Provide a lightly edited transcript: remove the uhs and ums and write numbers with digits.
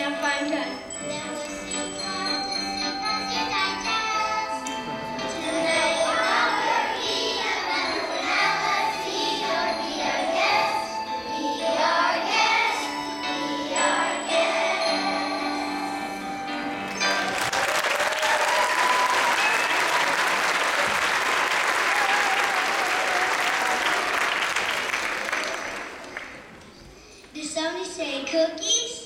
have fun time. Then we sing out to sing as you digest. Tonight our freedom and forever see or be our guest. Be our guest. Be our guest. Did somebody say cookies?